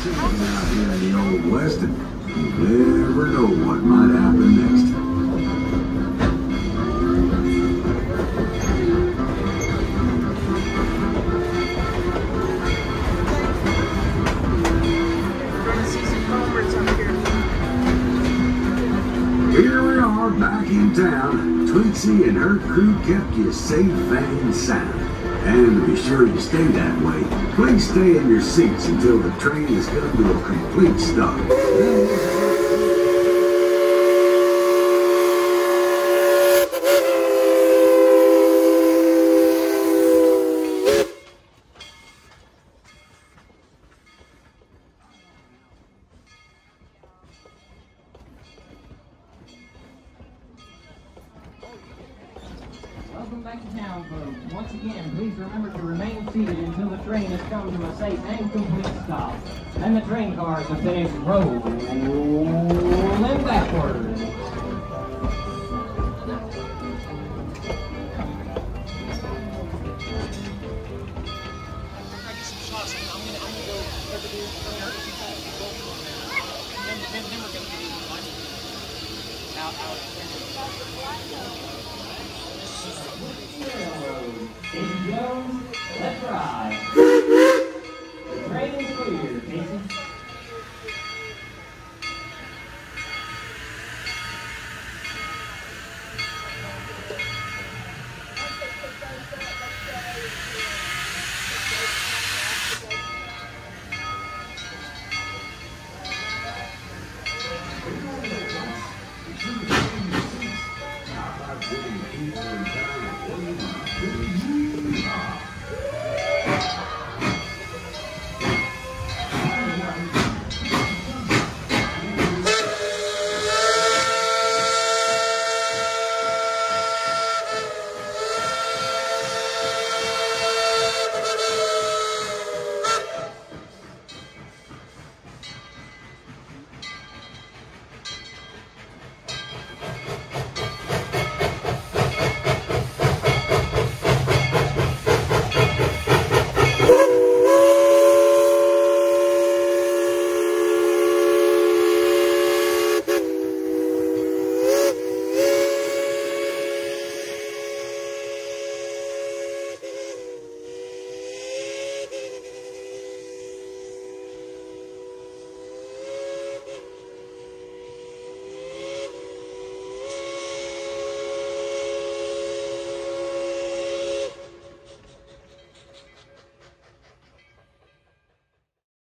scenes out here in the Old West, and you never know what might happen next. Here we are back in town. Twinsie and her crew kept you safe and sound. And to be sure you stay that way, please stay in your seats until the train has come to a complete stop. Welcome back to town, folks. Once again, please remember to remain seated until the train has come to a safe and complete stop. And the train cars have finished rolling backwards. Railroad. Station Jones, let's ride.